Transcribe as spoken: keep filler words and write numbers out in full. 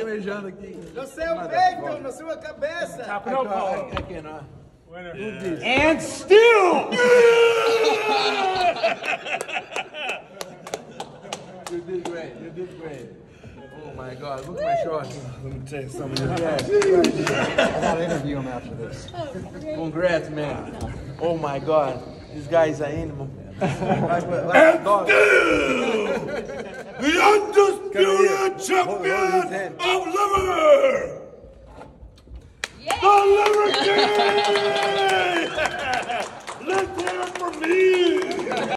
lacrimejando aqui. No seu peito, na sua cabeça. No, Paul. I cannot. Yeah. And still! You did great. You did great. Oh my God! Look at my shorts. Let me tell you something. Yeah. I gotta interview him after this. Congrats, man. Oh my God! This guy is an animal. Like, like And a dog. still, the undisputed champion of Liver! The Liver King! Let's hear it for me!